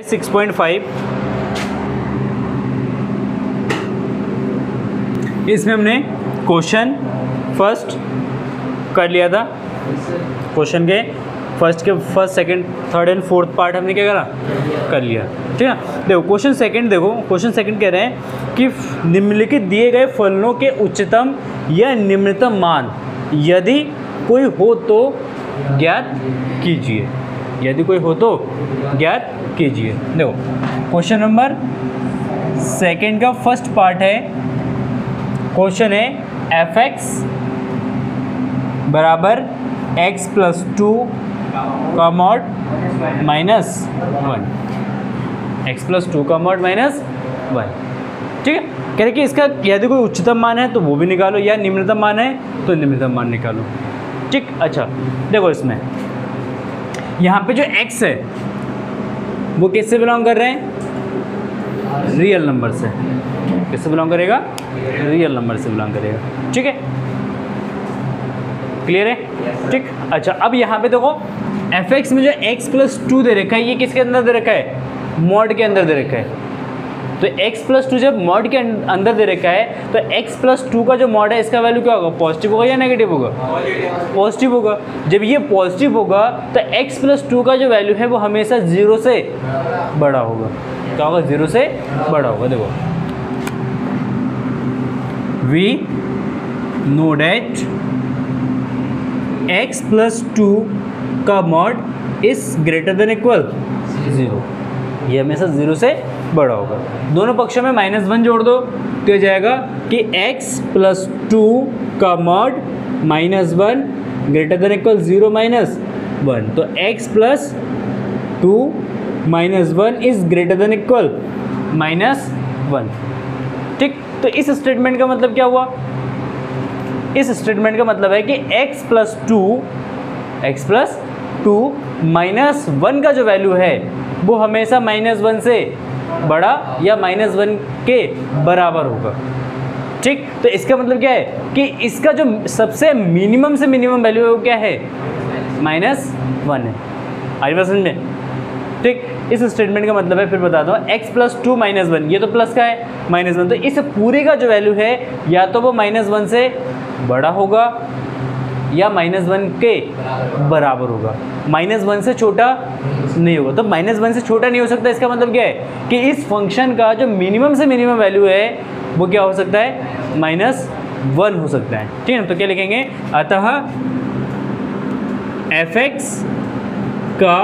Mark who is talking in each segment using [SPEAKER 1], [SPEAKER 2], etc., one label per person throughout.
[SPEAKER 1] 6.5, इसमें हमने question first कर लिया था। क्वेश्चन के first second third and fourth part हमने क्या करा, कर लिया। ठीक है, देखो क्वेश्चन सेकंड, देखो क्वेश्चन सेकंड कह रहे हैं कि निम्नलिखित दिए गए फलनों के उच्चतम या निम्नतम मान यदि कोई हो तो ज्ञात कीजिए, यदि कोई हो तो ज्ञात कीजिए। देखो क्वेश्चन नंबर सेकंड का फर्स्ट पार्ट है, क्वेश्चन है f(x) बराबर x प्लस 2 का मॉड माइनस 1, x प्लस 2 का मॉड माइनस 1। ठीक है, कह रहे कि इसका यदि कोई उच्चतम मान है तो वो भी निकालो, या निम्नतम मान है तो निम्नतम मान निकालो। ठीक, अच्छा देखो इसमें यहाँ पे जो x है वो किससे बिलोंग कर रहे हैं, रियल नंबर से। किससे बिलोंग करेगा, रियल नंबर से बिलोंग करेगा। ठीक है, क्लियर है। ठीक, अच्छा अब यहाँ पे देखो f(x) में जो x प्लस 2 दे रखा है, ये किसके अंदर दे रखा है, मॉड के अंदर दे रखा है। तो x प्लस 2 जब मॉड के अंदर दे रखा है तो x प्लस 2 का जो मॉड है इसका वैल्यू क्या होगा, पॉजिटिव होगा या नेगेटिव होगा, पॉजिटिव होगा। जब ये पॉजिटिव होगा तो x प्लस 2 का जो वैल्यू है वो हमेशा 0 से बड़ा होगा। क्या होगा, 0 से बड़ा होगा। देखो we know that x plus 2 का mod is greater than equal 0, ये हमेशा 0 से बड़ा होगा। दोनों पक्षों में -1 जोड़ दो तो ये जाएगा कि x प्लस 2 का mod -1 greater than equal 0 minus 1, तो x plus 2 -1 is greater than equal -1। ठीक, तो इस स्टेटमेंट का मतलब क्या हुआ, इस स्टेटमेंट का मतलब है कि x प्लस 2 -1 का जो वैल्यू है वो हमेशा -1 से बड़ा या -1 के बराबर होगा। ठीक, तो इसका मतलब क्या है कि इसका जो सबसे मिनिमम से मिनिमम वैल्यू है वो क्या है, -1 है। आई बात समझ में। ठीक, इस स्टेटमेंट का मतलब है, फिर बताता हूँ, x प्लस 2 -1, ये तो प्लस का है, -1, तो इस पूरे का जो वैल्यू है या तो वो -1 से बड़ा होगा या -1 के बराबर होगा, -1 से छोटा नहीं होगा। तो -1 से छोटा नहीं हो सकता, इसका मतलब क्या है कि इस फंक्शन का जो मिनिमम से मिनिमम वैल्यू है वो क्या हो सकता है, -1 हो सकता है। ठीक है ना, तो क्या लिखेंगे, अतः f(x) का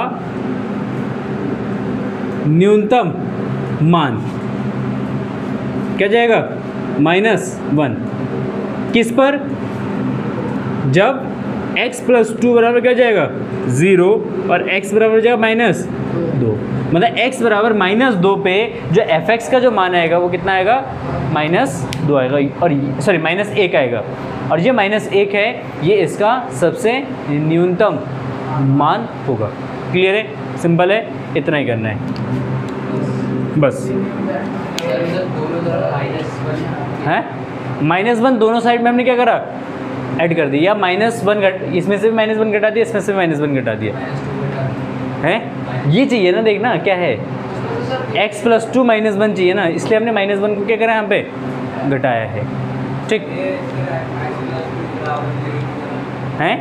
[SPEAKER 1] न्यूनतम मान क्या जाएगा, -1, किस पर, जब x प्लस 2 बराबर क्या जाएगा 0 और x बराबर जाएगा -2, मतलब x बराबर -2 पे जो f(x) का जो मान आएगा वो कितना आएगा, -2 आएगा, और सॉरी -1 आएगा, और ये -1 है, ये इसका सबसे न्यूनतम मान होगा। क्लियर है, सिंपल है, इतना ही करना है बस। है -1 दोनों साइड में हमने क्या करा, ऐड कर दिया, -1 इसमें से भी -1 घटा दिया, इसमें से -1 घटा दिया है। ये चाहिए ना, देखना क्या है, x प्लस 2 -1 चाहिए ना, इसलिए हमने -1 को क्या करा यहाँ पे घटाया है। ठीक है,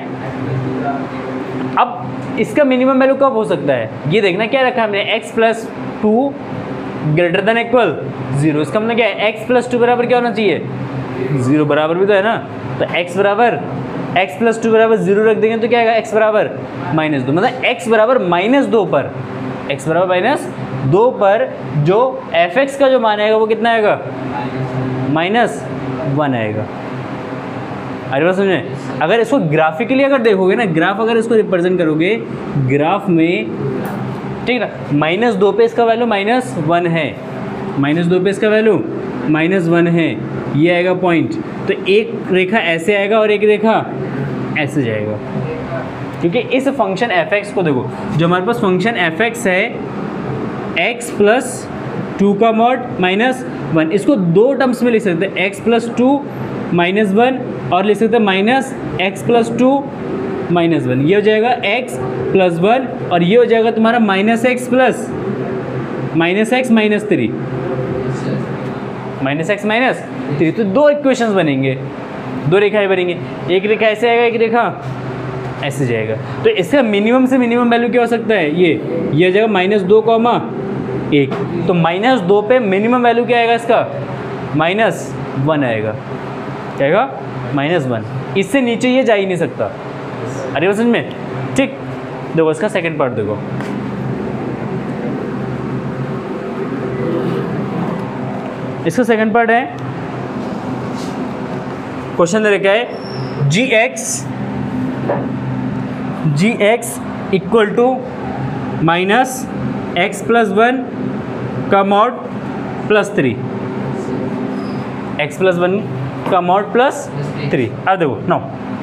[SPEAKER 1] अब इसका मिनिमम वैल्यू कब हो सकता है, ये देखना, क्या रखा हमने, x plus 2 greater than equal 0, इसका मतलब क्या है, x प्लस 2 बराबर क्या होना चाहिए, 0 बराबर भी तो है ना, तो x प्लस 2 बराबर 0 रख देंगे तो क्या आएगा, x बराबर -2, मतलब x बराबर -2 पर, x बराबर -2 पर जो f(x) का जो मान आएगा वो कितना आएगा, -1 आएगा। अरे बात समझे, अगर इसको ग्राफिकली अगर देखोगे ना, ग्राफ अगर इसको रिप्रेजेंट करोगे ग्राफ में, ठीक है ना, -2 पे इसका वैल्यू -1 है, -2 पे इसका वैल्यू -1 है, ये आएगा पॉइंट, तो एक रेखा ऐसे आएगा और एक रेखा ऐसे जाएगा, क्योंकि इस फंक्शन f(x) को देखो, जो हमारे पास फंक्शन f(x) है, x प्लस 2 का मॉड -1, इसको दो टर्म्स में लिख सकते हैं, x प्लस 2 -1 और लिख सकते हैं -x प्लस 2 -1, ये हो जाएगा x प्लस 1 और ये हो जाएगा तुम्हारा -x plus minus x minus 3, minus x minus 3, तो दो इक्वेशंस बनेंगे, दो रेखाएं बनेंगी, एक रेखा ऐसे आएगा, एक रेखा ऐसे जाएगा। तो इसका मिनिमम से मिनिमम वैल्यू क्या हो सकता है, ये आ जाएगा -2, 1। तो -2 पे मिनिमम वैल्यू क्या आएगा इसका, -1 आएगा, क्या आएगा, -1। इससे नीचे ये जा ही नहीं सकता। अरे वो समझ में, ठीक। देखो इसका सेकंड पार्ट देखो, इसका सेकंड पार्ट है, क्वेश्चन दे रखा है g x equal to -x + 1 का मॉड +3, x + 1 का मॉड +3। अब देखो नो,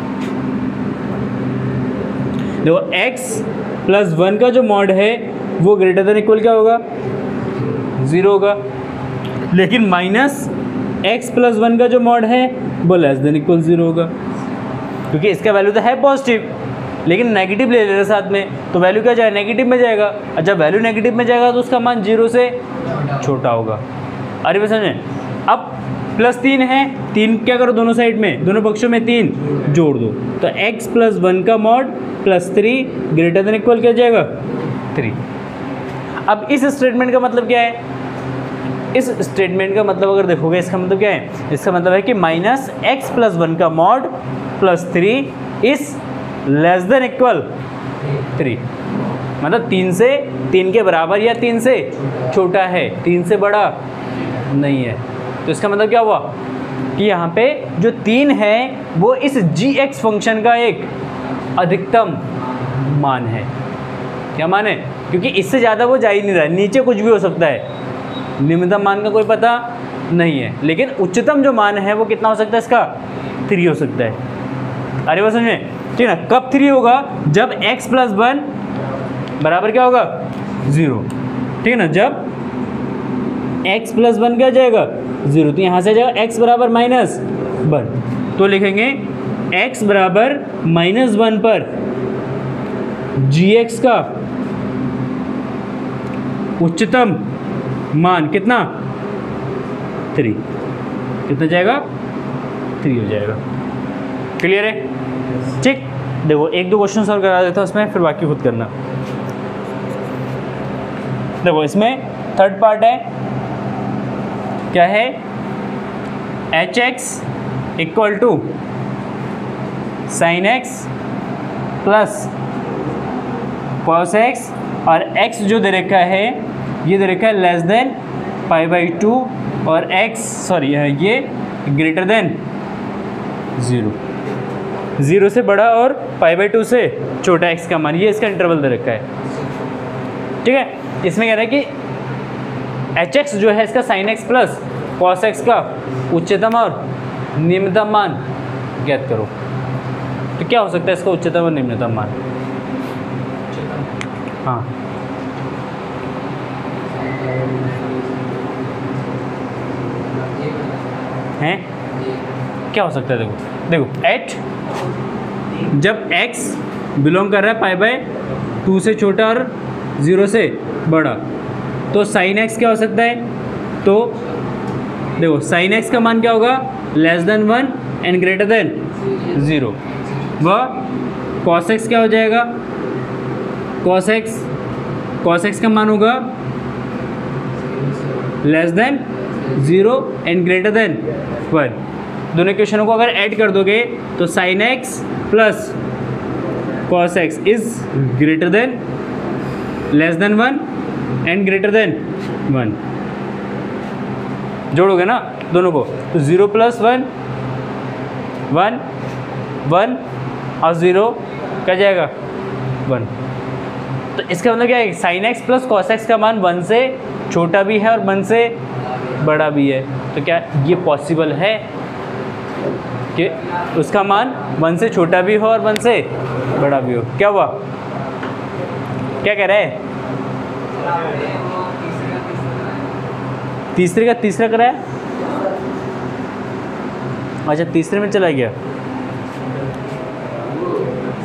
[SPEAKER 1] देखो x + 1 का जो मॉड है वो ग्रेटर देन इक्वल क्या होगा, 0 होगा, लेकिन -x + 1 का जो मॉड है वो लेस देन इक्वल 0 होगा, क्योंकि इसका वैल्यू तो है पॉजिटिव, लेकिन नेगेटिव ले लेगा साथ में, तो वैल्यू क्या जाएगा, नेगेटिव में जाएगा। और जब वैल्यू नेगेटिव में जाएगा तो उसका मान 0 से छोटा होगा। अरे बस समझे। अब +3 है, 3 क्या करो दोनों साइड में, दोनों पक्षों में 3 जोड़ दो, तो x + 1 का मॉड +3 ग्रेटर देन इक्वल क्या जाएगा, 3। अब इस स्टेटमेंट का मतलब क्या है, इस स्टेटमेंट का मतलब अगर देखोगे, इसका मतलब क्या है, इसका मतलब है कि -x + 1 का mod +3 is less than equal 3, मतलब 3 के बराबर या 3 से छोटा है, 3 से बड़ा नहीं है। तो इसका मतलब क्या हुआ कि यहाँ पे जो 3 है वो इस g(x) फंक्शन का एक अधिकतम मान है। क्या मान है, क्योंकि इससे ज़्यादा वो जा ही नहीं रहा है, नीचे कुछ भी हो सकता है, निम्नतम मान का कोई पता नहीं है, लेकिन उच्चतम जो मान है वो कितना हो सकता है, इसका 3 हो सकता है। अरे वो समझे, ठीक है ना। कब 3 होगा, जब x + 1 बराबर क्या होगा, 0, ठीक है ना। जब x + 1 क्या जाएगा, 0, तो यहाँ से जाएगा x बराबर -1, तो लिखेंगे x बराबर -1 पर gx का उच्चतम मान कितना, 3, कितना जाएगा, 3 हो जाएगा। क्लियर है, ठीक। देखो एक दो क्वेश्चन सॉल्व करा देता हूँ उसमें, फिर बाकी खुद करना। देखो इसमें थर्ड पार्ट है, क्या है, hx = sin x + cos x, और x जो दे रखा है ये दे रखा है लेस देन π/2 और ये ग्रेटर देन 0, 0 से बड़ा और π/2 से छोटा x का मान, ये इसका इंटरवल दे रखा है, ठीक है। इसमें कह रहा है कि hx जो है इसका sin x + cos x का उच्चतम और निम्नतम मान ज्ञात करो। तो क्या हो सकता है इसका उच्चतम और निम्नतम मान, हाँ हैं, क्या हो सकता है, देखो h जब x बिलोंग कर रहा है π/2 से छोटा और 0 से बड़ा, तो sin x क्या हो सकता है, तो देखो sin x का मान क्या होगा, less than 1 and greater than 0, वह cos x क्या हो जाएगा, cos x का मान होगा less than 0 and greater than 1। दोनों इक्वेशनों को अगर ऐड कर दोगे तो sin x + cos x is greater than less than 1 and greater than 1। जोड़ोगे ना दोनों को, तो 0 + 1 1 1 और 0 क्या जाएगा, 1। तो इसका मतलब क्या है, sin x + cos x का मान 1 से छोटा भी है और 1 से बड़ा भी है। तो क्या ये पॉसिबल है कि उसका मान 1 से छोटा भी हो और 1 से बड़ा भी हो? क्या हुआ, क्या कह रहा है, तीसरे का तीसरा करा है, अच्छा तीसरे में चला गया।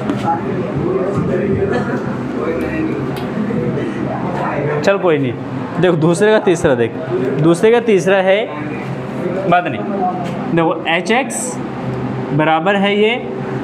[SPEAKER 1] चल कोई नहीं, देखो दूसरे का तीसरा देख, दूसरे का तीसरा है, बात नहीं, देखो एच एक्स बराबर है ये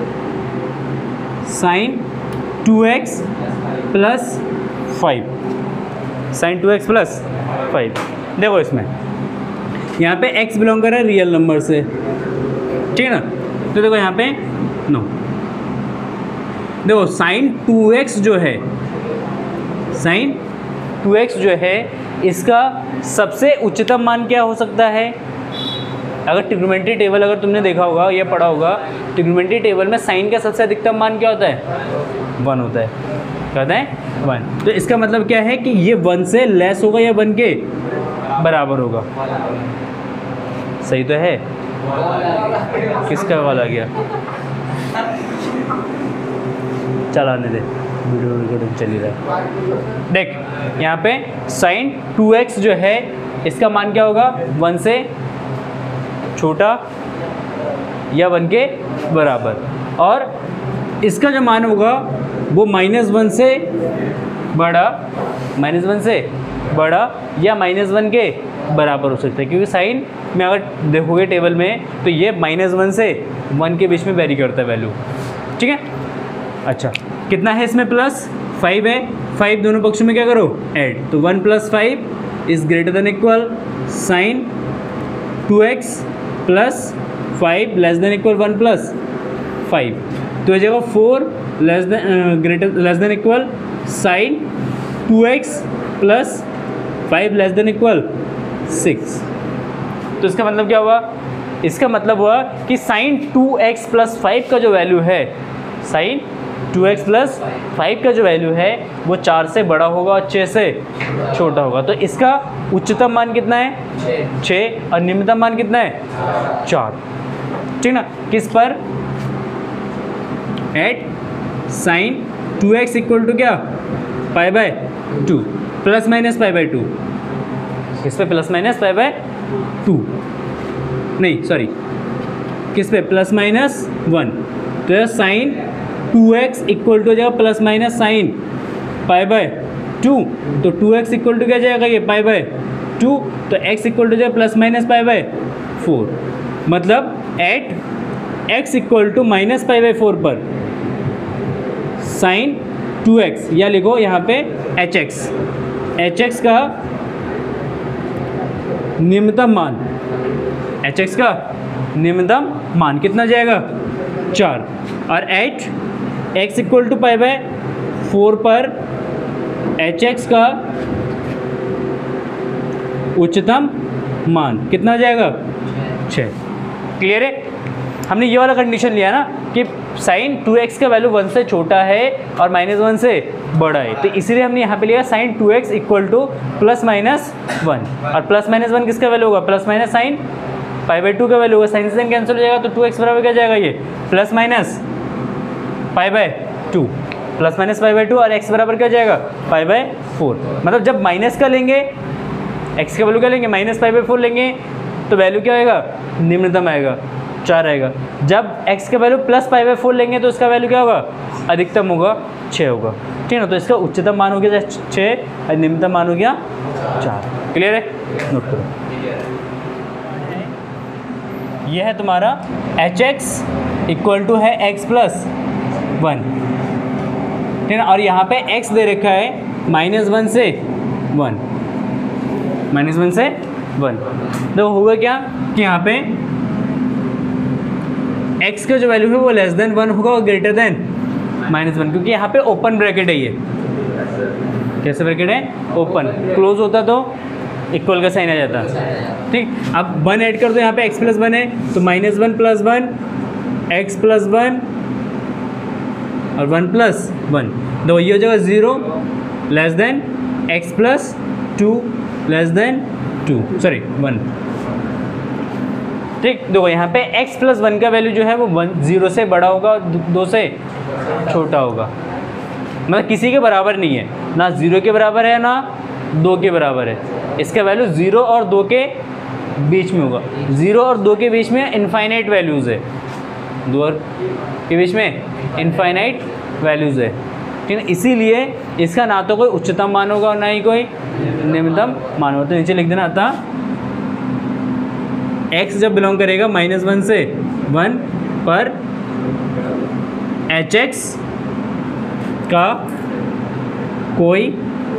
[SPEAKER 1] sign 2x plus 5, sign 2x plus 5। देखो इसमें यहाँ पे x बिलोंग कर रहा है रियल नंबर से, ठीक है ना, तो देखो यहाँ पे नो, देखो साइन 2x जो है, साइन 2x जो है इसका सबसे उच्चतम मान क्या हो सकता है? अगर ट्रिग्नोमेट्री टेबल अगर तुमने देखा होगा या पढ़ा होगा, ट्रिग्नोमेट्री टेबल में साइन का सबसे अधिकतम मान क्या होता है? 1 होता है, कहते हैं 1। तो इसका मतलब क्या है कि ये 1 से लेस होगा या 1 के बराबर होगा। सही तो है? किसका वाला गया? चलाने दे, वीडियो रिकॉर्डिंग चल ही रहा है। देख यहाँ पे साइन 2x जो है इसका मान क्या होगा? 1 से छोटा या 1 के बराबर, और इसका जो मान होगा वो -1 से बड़ा, -1 से बड़ा या -1 के बराबर हो सकता है, क्योंकि साइन में अगर देखोगे टेबल में तो ये -1 से 1 के बीच में वेरी करता है वैल्यू, ठीक है। अच्छा कितना है इसमें? प्लस 5 है, 5 दोनों पक्षों में क्या करो? ऐड, तो 1 + 5 is greater than equal sine 2x plus 5 less than equal 1 + 5, तो ये जगह 4 less than equal sine 2x plus 5 less than equal 6। तो इसका मतलब क्या हुआ? इसका मतलब हुआ कि साइन 2x प्लस 5 का जो वैल्यू है, साइन 2x प्लस 5 का जो वैल्यू है वो 4 से बड़ा होगा और 6 से छोटा होगा। तो इसका उच्चतम मान कितना है? 6, और निम्नतम मान कितना है? 4, ठीक ना। किस पर? Eight sine 2x equal to क्या? π/2 प्लस माइनस π/2। किस पे? प्लस माइनस π/2, नहीं सॉरी, किस पे? Plus minus 1। तो साइन 2x इक्वल टू जाएगा प्लस माइनस साइन π/2, तो 2x इक्वल टू क्या जाएगा? ये π/2, तो x इक्वल टू जाएगा प्लस माइनस π/4। मतलब at x equal to minus π/4 पर साइन 2x, या लिखो यहाँ पे hx का निम्नतम मान, hx का निम्नतम मान कितना जाएगा? 4, और एट x इक्वल टू π/4 पर hx का उच्चतम मान कितना जाएगा? 6। क्लियर है? हमने ये वाला कंडीशन लिया ना कि साइन 2x का वैल्यू 1 से छोटा है और -1 से बड़ा है, तो इसीलिए हमने यहाँ पे लिया sine 2x equal to plus minus 1, और प्लस माइनस 1 किसका वैल्यू होगा? प्लस माइनस साइन π/2 का वैल्यू होगा। साइन से साइन कैंसिल हो जाएगा, तो 2x बराबर क्या जाएगा? ये प्लस माइनस π/2, प्लस माइनस π/2, और x बराबर क्या जाएगा? π/4। मतलब जब माइनस का लेंगे, x का वैल्यू क्या लेंगे? माइनस π/4 लेंगे, तो वैल्यू क्या आएगा? निम्नतम आएगा, 4 आएगा। जब x का वैल्यू प्लस π/4 लेंगे तो इसका वैल्यू क्या होगा? अधिकतम होगा, 6 होगा, ठीक है ना। तो इसका उच्चतम मान हो गया 6 और निम्नतम मान हो गया 4। क्लियर है? नोट करो। यह है तुम्हारा hx इक्वल टू है x + 1, ठीक है ना। और यहाँ पे x दे रखा है -1 से 1, -1 से 1। तो होगा क्या कि यहाँ पे x का जो वैल्यू है वो लेस देन 1 होगा और ग्रेटर देन -1, क्योंकि यहाँ पे ओपन ब्रैकेट है। ये कैसे ब्रैकेट है? ओपन। क्लोज होता तो इक्वल का साइन आ जाता, ठीक। अब 1 ऐड कर दो, यहाँ पे x + 1 है, तो -1 + 1 x + 1 और 1 + 1, तो ये हो जाएगा 0 less than x + 2 less than 2, sorry 1, ठीक। देखो यहाँ पे x + 1 का वैल्यू जो है वो 0 से बड़ा होगा और 2 से छोटा होगा, मतलब किसी के बराबर नहीं है, ना 0 के बराबर है ना 2 के बराबर है। इसका वैल्यू 0 और 2 के बीच में होगा। 0 और 2 के बीच में इनफाइनाइट वैल्यूज़ है, 2 और के बीच में इनफाइनाइट वैल्यूज़ है, ठीक है। इसीलिए इसका ना तो कोई उच्चतम मान होगा और ना ही कोई निम्नतम मान होगा। तो नीचे लिख देना आता x जब बिलोंग करेगा -1 से 1 पर hx का कोई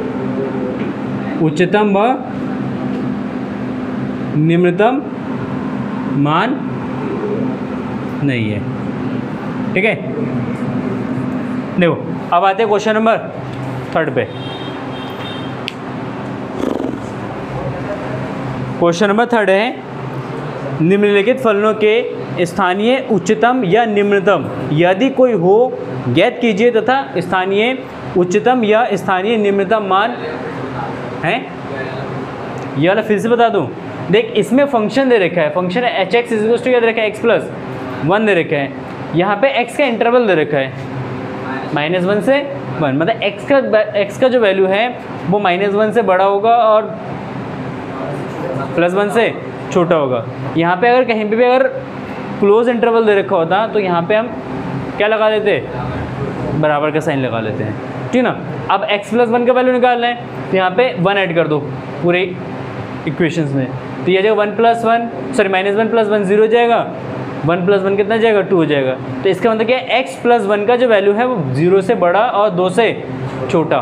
[SPEAKER 1] उच्चतम व निम्नतम मान नहीं है। ठीक है, देखो अब आते हैं क्वेश्चन नंबर 3 पे। क्वेश्चन नंबर 3 है, निम्नलिखित फलनों के स्थानीय उच्चतम या निम्नतम यदि कोई हो ज्ञात कीजिए तथा स्थानीय उच्चतम या स्थानीय निम्नतम मान है। ये वाला फिर से बता दूं, देख इसमें फंक्शन दे रखा है, function H X is to क्या दे रखा है, x+1 दे रखा है। यहाँ पे x का इंटरवल दे रखा है -1 से 1, मतलब x का जो वैल्यू है वो -1 से बड़ा होगा और +1 से छोटा होगा। यहाँ पे अगर कहीं पे भी अगर क्लोज इंटरवल दे रखा होता तो यहाँ पे हम क्या लगा लेते, बराबर का साइन लगा लेते हैं, ठीक ना। अब x+1 का वैल्यू निकालना है तो यहाँ पे 1 ऐड कर दो पूरे इक्वेशंस में, तो ये जाएगा -1 + 1 0 हो जाएगा, 1 + 1 कितना जाएगा 2 हो जाएगा। तो इसका मतलब क्या है, x+1 का जो वैल्यू है वो 0 से बड़ा और 2 से छोटा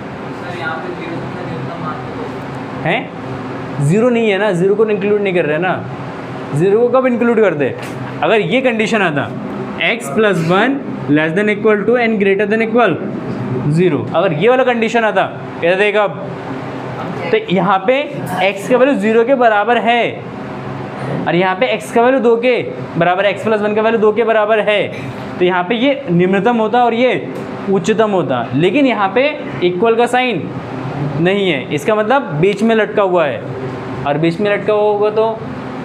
[SPEAKER 1] है। 0 नहीं है ना, 0 को इंक्लूड नहीं कर रहे ना, 0 को कब इंक्लूड करते, अगर ये कंडीशन आता x+1 <= n greater 0, अगर ये वाला कंडीशन आता क्या देगा, तो यहाँ पे x का वैल्यू 0 के बराबर है और यहाँ पे x का वैल्यू 2 के बराबर, x+1 का वैल्यू 2 के बराबर है, तो यहाँ पे ये निम्नतम होता और ये उच्चतम होता। लेकिन यहाँ पे इक्वल का साइन नहीं है, इसका मतलब बीच में लटका हुआ है, और बीच में लटका हुआ होगा तो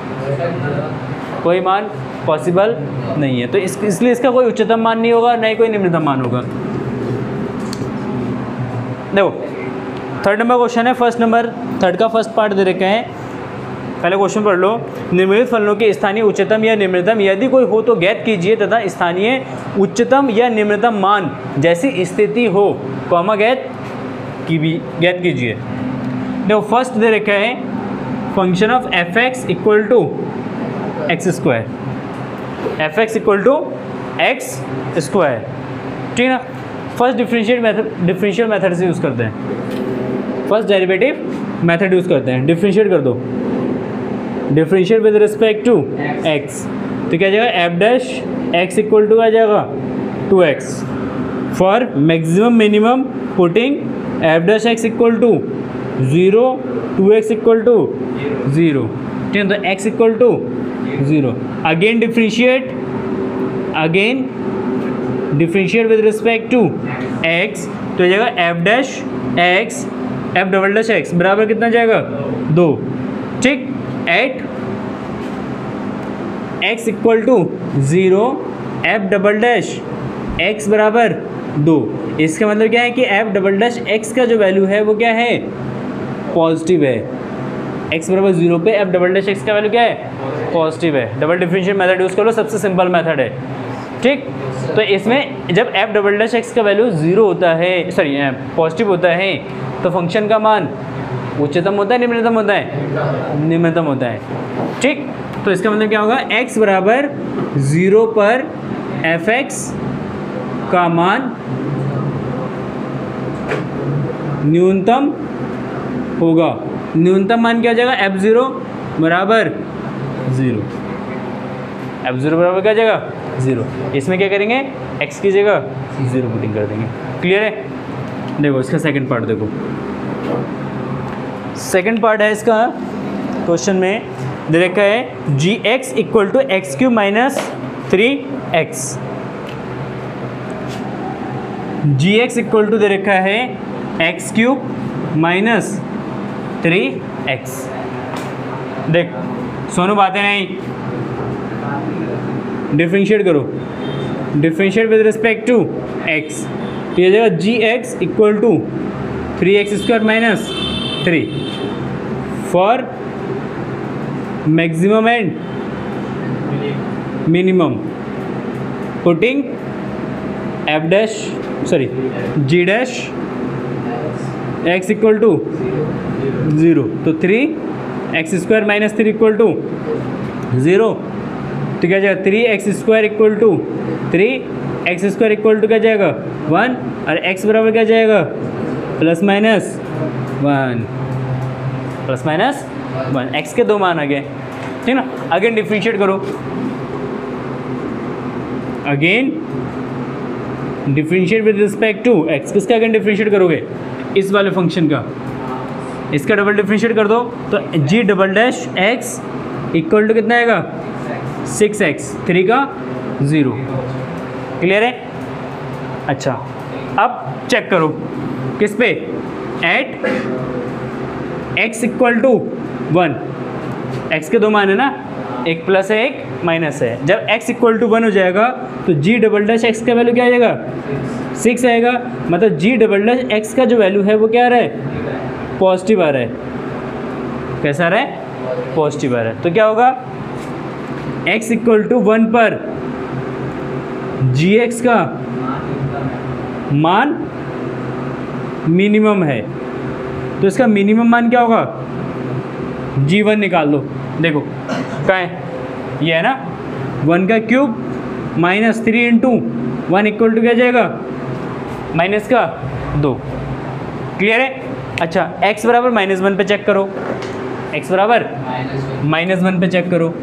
[SPEAKER 1] कोई मान पॉसिबल नहीं है। तो इसलिए इसका कोई उच्चतम मान नहीं होगा, ना ही कोई निम्नतम मान होगा। देखो 3rd नंबर क्वेश्चन है, 3rd का फर्स्ट पार्ट दे रखा है। पहले क्वेश्चन पढ़ लो, निम्नलिखित फलनों के स्थानीय उच्चतम या निम्नतम यदि कोई हो तो ज्ञात कीजिए तथा स्थानीय उच्चतम या निम्नतम मान जैसी स्थिति हो कॉमा ज्ञात कीजिए। देखो फर्स्ट दे रखा है function of f(x) = x², f(x) = x², ठीक है ना। फर्स्ट डिफरेंशियल मेथड से यूज़ करते हैं, फर्स्ट डेरिवेटिव मेथड यूज़ करते हैं। डिफरेंशिएट कर दो, differentiate with respect to x, तो क्या जाएगा f' x आ जाएगा 2x। For maximum minimum putting f' x 0, 2x 0, ठीक है, तो x 0। Again differentiate with respect to x, तो हो जाएगा f' x बराबर कितना जाएगा 2, ठीक। एट x = 0, f' x बराबर 2, इसका मतलब क्या है कि f' x का जो वैल्यू है वो क्या है, पॉजिटिव है। x बराबर 0 पे f' x का वैल्यू क्या है, पॉजिटिव है। डबल डिफरेंशियल मेथड यूज़ कर लो, सबसे सिंपल मेथड है, ठीक। तो इसमें जब f' x का वैल्यू 0 होता है, पॉजिटिव होता है, तो फंक्शन का मान उच्चतम होता है निम्नतम होता है, निम्नतम होता है, ठीक। तो इसका मतलब क्या होगा, x बराबर 0 पर f(x) का मान न्यूनतम होगा। न्यूनतम मान क्या हो जाएगा, f0 बराबर 0, f0 बराबर क्या जाएगा 0। इसमें क्या करेंगे, x की जगह 0 पुटिंग कर देंगे। क्लियर है। देखो इसका सेकंड पार्ट देखो, सेकंड पार्ट है इसका क्वेश्चन में दे रखा है gx = x³ - 3x। gx = दे रखा है x³ - 3x। देख सोनू बातें नहीं, डिफरेंशिएट करो, differentiate with respect to x, तो ये जाएगा gx = 3x² - 3 for maximum and minimum putting F dash sorry G dash X equal to 0, तो 3x² माइनस 3 इक्वल टू 0, तो क्या जाएगा 3x² equal to 3x² equal to क्या जाएगा 1, और x बराबर क्या जाएगा प्लस माइनस 1, x के 2 मान आ गए, ठीक ना। अगेन डिफरेंशिएट करो, again differentiate with respect to x। किसका अगेन डिफरेंशिएट करोगे, इस वाले फंक्शन का, इसका डबल डिफरेंशिएट कर दो, तो g double dash x equal to कितना आएगा 6x, 3 का 0। क्लियर है। अच्छा अब चेक करो किस पे, at x equal to 1, x के 2 मान है ना, एक प्लस है एक माइनस है। जब x इक्वल टू 1 हो जाएगा तो g डबल डैश x का वैल्यू क्या आ जाएगा 6 आएगा, मतलब g डबल डैश x का जो वैल्यू है वो क्या आ रहा है पॉजिटिव आ रहा है। कैसा आ रहा है पॉजिटिव आ रहा है। तो क्या होगा x इक्वल टू 1 पर gx का मान मिनिमम है, तो इसका मिनिमम मान क्या होगा g1 निकाल दो। देखो क्या है, ये है ना 1 का cube minus 3 into 1 equal to क्या जाएगा माइनस का 2। क्लियर है। अच्छा x बराबर -1 पे चेक करो, x बराबर -1 पे चेक करो,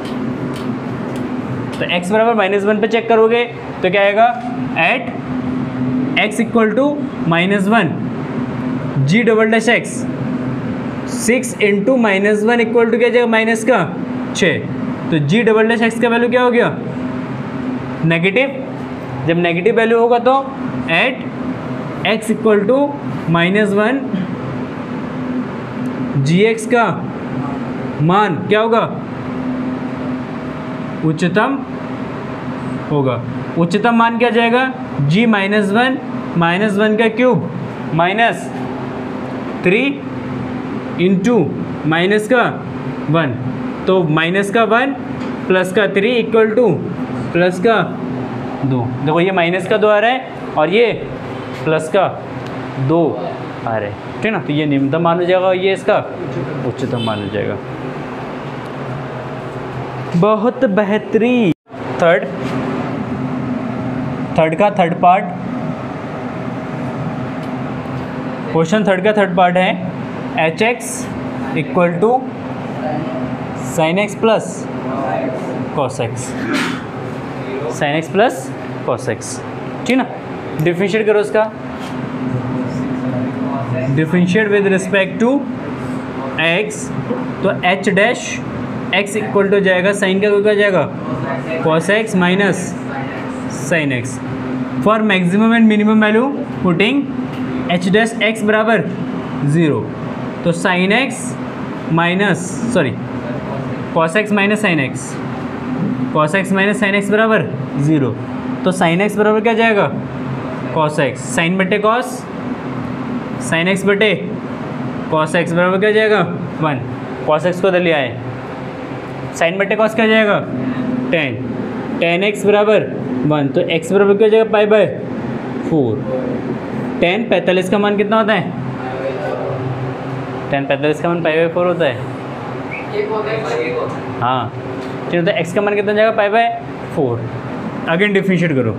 [SPEAKER 1] तो x बराबर -1 पे चेक करोगे तो क्या आएगा, at x equal to -1 g double dash x 6 into -1 equal to क्या जाएगा माइनस का 6, तो g डबल डैश x का वैल्यू क्या हो गया नेगेटिव। जब नेगेटिव वैल्यू होगा तो at x equal to -1 gx का मान क्या होगा उच्चतम होगा। उच्चतम मान क्या जाएगा g -1 का क्यूब माइनस 3 इंटू माइनस का 1, तो माइनस का 1 प्लस का 3 इक्वल टू प्लस का 2। देखो ये माइनस का 2 आ रहा है और ये प्लस का 2 आ रहा है, ठीक ना। तो ये निम्नतम मान हो जाएगा और ये इसका उच्चतम मान हो जाएगा। बहुत बेहतरीन। थर्ड का थर्ड पार्ट, क्वेश्चन थर्ड का थर्ड पार्ट है H X equal to sine X plus cos X, sine X plus cos X, ठीक ना। डिफरेंशिएट करो उसका, differentiate with respect to X, तो H dash X equal to जाएगा sine का क्या जाएगा cos X minus sine X. For maximum and minimum value putting H dash X बराबर 0, तो sine X minus sorry cos X minus sine X, cos X minus sine X बराबर 0, तो sine X बराबर क्या जाएगा कॉस एक्स, साइन बटे cos, sine X बटे cos X बराबर क्या जाएगा 1, कॉस एक्स को इधर ले आए, साइन बटे कॉस क्या जाएगा टेन एक्स बराबर 1, तो x बराबर क्या हो जाएगा पाई बाय 4। tan 45 का मान कितना होता है, tan 45 का मान पाई बाय 4 होता है। हाँ ठीक है, तो x का मान कितना जाएगा पाई बाय 4। अगेन डिफरेंशिएट करो,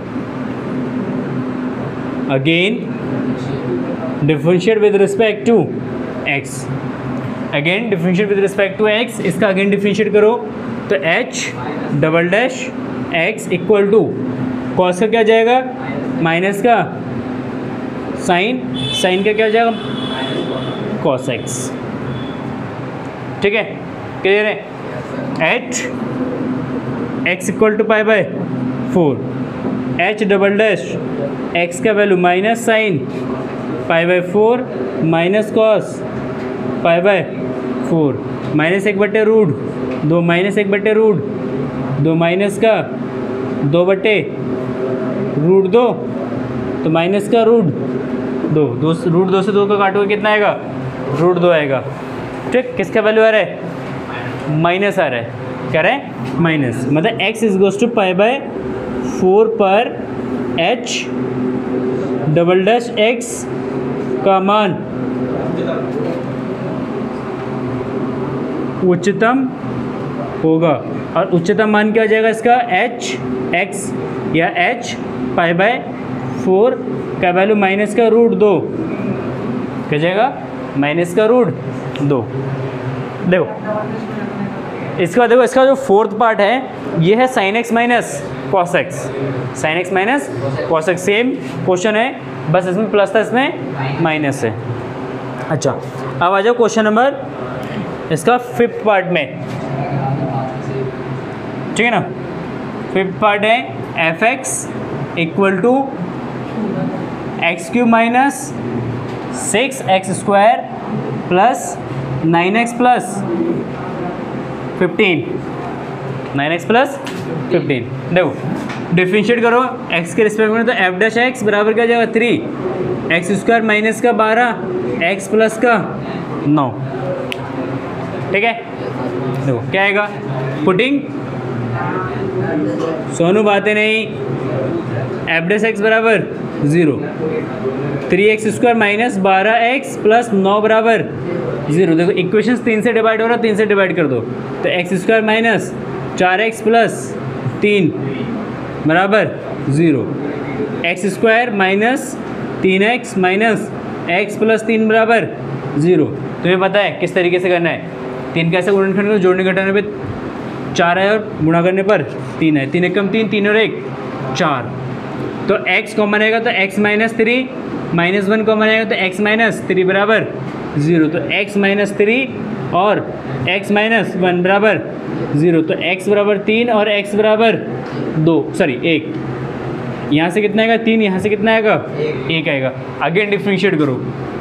[SPEAKER 1] again differentiate with respect to x, again differentiate with respect to x, इसका अगेन डिफरेंशिएट करो तो h double dash x equal to cos का क्या जाएगा माइनस का साइन, साइन का क्या हो जाएगा कॉस एक्स, ठीक है। क्लियर है। At X equal to pi by 4, H double dash X का value minus sine pi by 4 minus cos pi by 4, minus 1 बटे रूट 2 माइनस 1 बटे रूट 2 माइनस का 2 बटे रूट 2, तो माइनस का रूट 2, रूट 2 से 2 को काटोगे कितना आएगा रूट 2 आएगा, ठीक। किसका वैल्यू आ रहा है माइनस आ रहा है, क्या रहा है माइनस, मतलब x is goes to pi by 4 पर एच डबल डैश एक्स का मान उच्चतम होगा। और उच्चतम मान क्या हो जाएगा इसका, एच एक्स या एच पाई बाय 4 का वैल्यू माइनस का रूट 2 क्या जाएगा, माइनस का रूट 2। देखो इसका, देखो इसका जो फोर्थ पार्ट है ये है sine X minus cos X, sine X minus cos X, same question है, बस इसमें प्लस था इसमें माइनस है। अच्छा अब आ जाओ क्वेश्चन नंबर इसका फिफ्थ पार्ट में, ठीक है ना। फिफ्थ पार्ट है F X equal to X cube minus 6x square plus 9x plus 15, 9x plus 15। देखो डिफ्रेंशिएट करो x के रिस्पेक्ट में, तो एफ डैश एक्स बराबर क्या जाएगा 3 एक्स स्क्वायर माइनस का 12 एक्स प्लस का 9, ठीक है। देखो क्या आएगा, पुटिंग सोनू बातें नहीं, एफ डैश एक्स बराबर 0, 3x square minus 12x plus 9 बराबर 0। देखो इक्वेशंस 3 से डिवाइड हो रहा है, 3 से डिवाइड कर दो, तो x square minus 4x plus 3 बराबर 0, X square minus 3x minus x plus 3 बराबर 0। तुम्हें पता है किस तरीके से करना है, 3 कैसे गुणनखंड, जोड़ने घटाने पे 4 है और गुणा करने पर 3 है, 3 एकम 3, 3 और 1 4, तो x कॉमन आएगा तो x माइनस 3 माइनस 1 कॉमन आएगा तो x माइनस 3 बराबर 0, तो x माइनस 3 और x माइनस 1 बराबर 0, तो x बराबर 3 और x बराबर 2 सॉरी 1, यहाँ से कितना आएगा 3, यहाँ से कितना आएगा 1 आएगा। अगेन डिफ्रेंशिएट करो,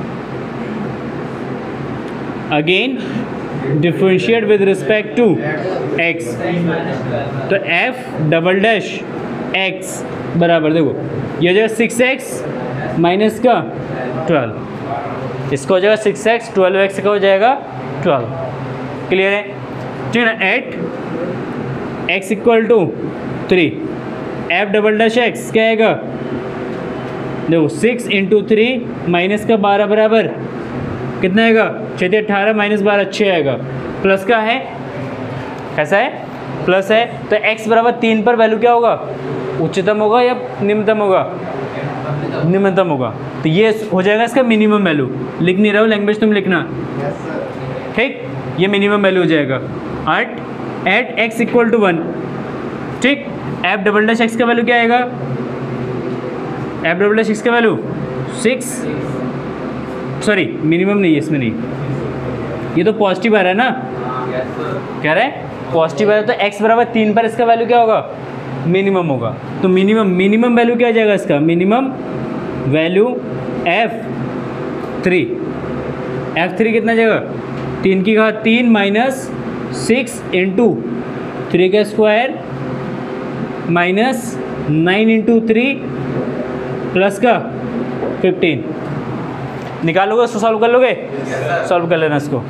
[SPEAKER 1] again differentiate with respect to x, तो f डबल डैश x बराबर, देखो ये हो जाएगा 6x माइनस का 12, इसका हो जाएगा 6x, 12x का हो जाएगा 12, क्लियर है, ठीक है ना। At x equal to 3, f double dash x क्या आएगा, देखो 6 इंटू 3 माइनस का 12 बराबर कितना आएगा, 6 18 माइनस 12 6 आएगा, प्लस का है, कैसा है प्लस है, तो x बराबर 3 पर वैल्यू क्या होगा, उच्चतम होगा या निम्नतम होगा, निम्नतम होगा, तो ये हो जाएगा इसका मिनिमम वैल्यू। लिख नहीं रहा हूँ, लैंग्वेज तुम लिखना, ठीक, ये मिनिमम वैल्यू हो जाएगा एट x इक्वल टू 1, ठीक। एफ डबल डैश एक्स का वैल्यू क्या आएगा, एफ डबल डैश एक्स का वैल्यू 6, सॉरी मिनिमम नहीं है इसमें, नहीं ये तो पॉजिटिव आ रहा है ना, क्या रहा है पॉजिटिव आ रहा है, तो x बराबर 3 पर इसका वैल्यू क्या होगा, मिनिमम होगा, तो मिनिमम वैल्यू क्या आ जाएगा इसका, मिनिमम वैल्यू f3 कितना जाएगा, 3 की घात 3 माइनस 6 इंटू 3 का स्क्वायर माइनस 9 इंटू 3 प्लस का 15, निकालोगे उसको, सॉल्व कर लोगे, सॉल्व कर लेना इसको।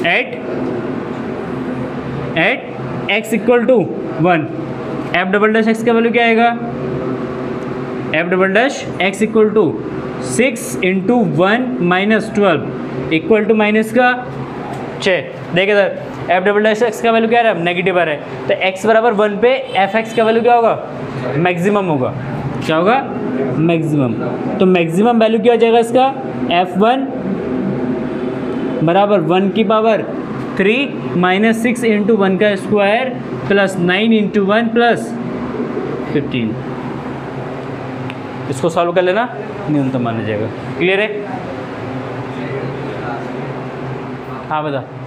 [SPEAKER 1] At x equal to 1, F double dash X का वैल्यू क्या आएगा, F double dash X equal to 6 into 1 minus 12 equal to minus का 6। देखिए sir F double dash X का वैल्यू क्या है, नेगेटिव आ रहा है, तो x बराबर 1 पे एफ एक्स का वैल्यू क्या होगा, मैक्सिमम होगा, क्या होगा मैक्सिमम, तो मैक्सिमम वैल्यू क्या हो जाएगा इसका, f1 बराबर 1 की पावर 3 माइनस 6 इंटू 1 का स्क्वायर प्लस 9 इंटू 1 प्लस 15, इसको सॉल्व कर लेना, न्यूनतम माना जाएगा, क्लियर है। हाँ बता।